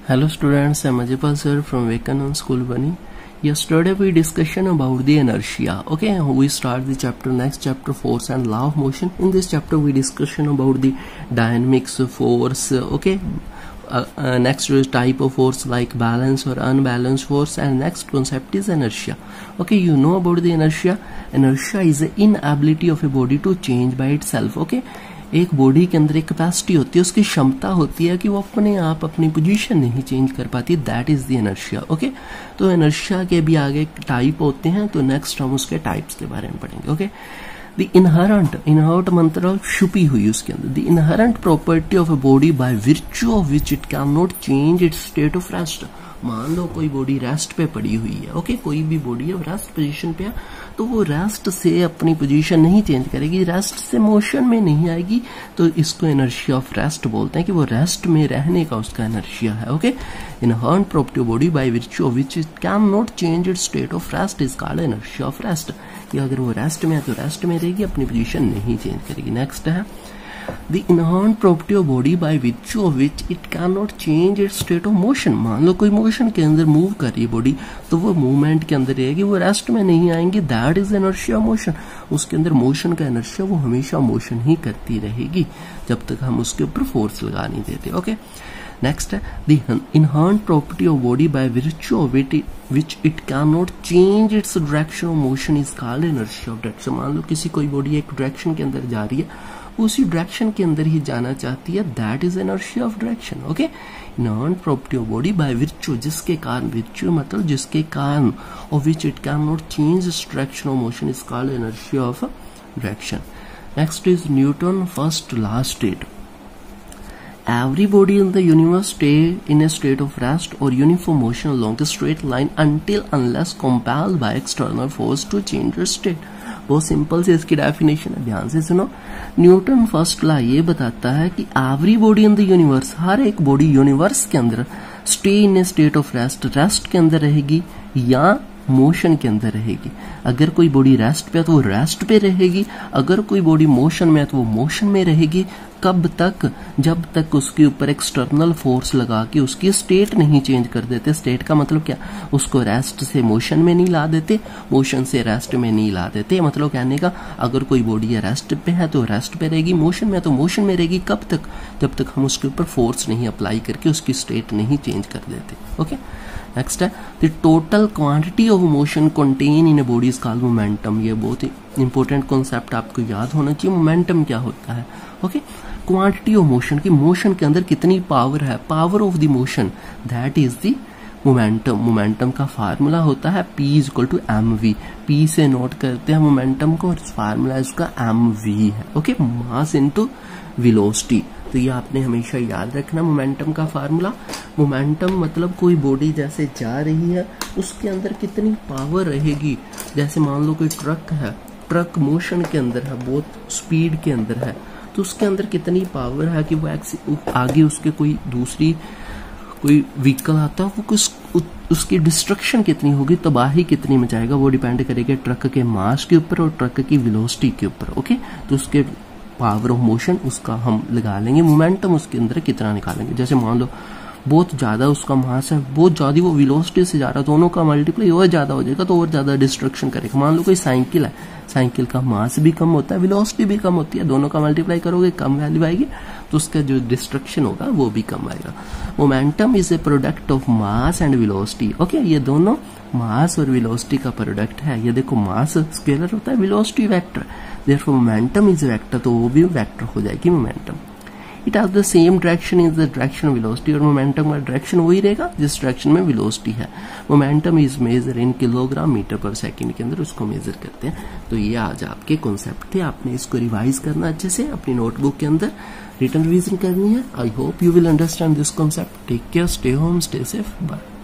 Hello students, I'm Ajipal sir from Vivekanand School Bani. Yesterday we discussion about the inertia. Okay, we start the chapter, next chapter, force and law of motion. In this chapter we discussion about the dynamics of force. Okay, next type of force like balance or unbalanced force, and next concept is inertia. Okay, you know about the inertia. Inertia is the inability of a body to change by itself. Okay, एक body के अंदर एक capacity होती है, उसकी क्षमता होती है कि वो अपने आप अपनी पोजीशन नहीं चेंज कर पाती, that is the inertia. Okay, तो इनर्शिया के भी आगे टाइप होते हैं, तो नेक्स्ट हम उसके टाइप्स के बारे में पढ़ेंगे. ओके, द इनहरंट मतलब छुपी हुई उसके अंदर, the inherent property of a body by virtue of which it can not change its state of rest. मान लो कोई बॉडी रेस्ट पे पड़ी हुई है. ओके, कोई भी बॉडी है रेस्ट पोजीशन पे है, तो वो रेस्ट से अपनी पोजीशन नहीं चेंज करेगी, रेस्ट से मोशन में नहीं आएगी, तो इसको इनर्शिया ऑफ रेस्ट बोलते हैं कि वो रेस्ट में रहने का उसका इनर्शिया है. Okay, inherent property of body by virtue of which it can not change its state of rest is called inertia of rest. कि अगर वो रेस्ट में है तो रेस्ट में रहेगी, अपनी पोजीशन नहीं चेंज करेगी. नेक्स्ट है The inherent property of body by virtue of which it cannot change its state of motion. मान लो कोई मोशन के अंदर मूव कर रही है बॉडी, तो वो मूवमेंट के अंदर रहेगी, वो रेस्ट में नहीं आएंगी, दैट इज इनर्शिया मोशन. उसके अंदर मोशन का इनर्शिया, वो हमेशा मोशन ही करती रहेगी जब तक हम उसके ऊपर फोर्स लगा नहीं देते. ओके, नेक्स्ट है the inherent property of body by virtue of which it cannot change its direction of motion is called inertia of direction. मान लो किसी कोई बॉडी एक डायरेक्शन के अंदर जा रही है, उसी डायरेक्शन के अंदर ही जाना चाहती है, that is inertia of direction. Okay, inherent property of body by virtue, जिसके कारण, विर्च्यू मतलब जिसके कारण, of which it can not change its direction of motion is called inertia of direction. Next is Newton first law state. Every body in the universe stay in a state of rest or uniform motion along a straight line unless compelled by external force to change its state. बहुत simple से इसकी definition है, ध्यान से सुनो. Newton first law ये बताता है कि every body in the universe, हर एक बॉडी यूनिवर्स के अंदर, stay in a state of rest, rest के अंदर रहेगी या मोशन के अंदर रहेगी. अगर कोई बॉडी रेस्ट पे है तो वो रेस्ट पे रहेगी, अगर कोई बॉडी मोशन में है तो वो मोशन में रहेगी. कब तक? जब तक उसके ऊपर एक्सटर्नल फोर्स लगा के उसकी स्टेट नहीं चेंज कर देते. स्टेट का मतलब क्या? उसको रेस्ट से मोशन में नहीं ला देते, मोशन से रेस्ट में नहीं ला देते. मतलब कहने का, अगर कोई बॉडी है रेस्ट पे है तो रेस्ट पे रहेगी, मोशन में है तो मोशन में रहेगी. कब तक? जब तक हम उसके ऊपर फोर्स नहीं अप्लाई करके उसकी स्टेट नहीं चेंज कर देते. ओके, नेक्स्ट है the total quantity of motion content in a body is called momentum. ये बहुत ही इंपॉर्टेंट कॉन्सेप्ट आपको याद होना चाहिए. मोमेंटम क्या होता है? ओके, क्वांटिटी ऑफ मोशन, की मोशन के अंदर कितनी पावर है, power of the motion, that is the momentum. Momentum का फार्मूला होता है P is equal to mv. P से नोट करते हैं मोमेंटम को, और फार्मूला इसका mv है. Okay, mass into velocity. तो ये आपने हमेशा याद रखना मोमेंटम का फार्मूला. मोमेंटम मतलब कोई बॉडी जैसे जा रही है, उसके अंदर कितनी पावर रहेगी. जैसे मान लो कोई ट्रक है, ट्रक मोशन के अंदर है, बहुत स्पीड के अंदर है, तो उसके अंदर कितनी पावर है कि वो आगे उसके कोई दूसरी कोई व्हीकल आता है, वो उसकी डिस्ट्रक्शन कितनी होगी, तबाही कितनी मचाएगा, वो डिपेंड करेगा ट्रक के मास के ऊपर और ट्रक की वेलोसिटी के ऊपर. ओके, तो उसके पावर ऑफ मोशन उसका हम लगा लेंगे, मोमेंटम उसके अंदर कितना निकालेंगे. जैसे मान लो बहुत ज्यादा उसका मास है, बहुत ज्यादा वो वेलोसिटी से जा रहा है, दोनों का मल्टीप्लाई और ज्यादा हो जाएगा तो और ज्यादा डिस्ट्रक्शन करेगा. मान लो कोई साइकिल है, साइकिल का मास भी कम होता है, वेलोसिटी भी कम होती है, दोनों का मल्टीप्लाई करोगे कम वैल्यू आएगी, तो उसका जो डिस्ट्रक्शन होगा वो भी कम आएगा. Momentum is a product of mass and velocity. Okay, ये दोनों मास और वेलोसिटी का प्रोडक्ट है. ये देखो, मास स्केलर होता है, velocity vector, therefore momentum is vector, तो वो भी वेक्टर हो जाएगी momentum. It has the same direction is the direction velocity, और मोमेंटम का डायरेक्शन वही रहेगा जिस डायरेक्शन में वेलोसिटी है. Momentum is measure in kilogram metre per second के अंदर उसको मेजर करते हैं. तो ये आज आपके कॉन्सेप्ट थे, आपने इसको रिवाइज करना अच्छे से, अपनी नोटबुक के अंदर रिटन रिवीजन करनी है. I hope you will understand this concept. Take care, stay home, stay safe, bye.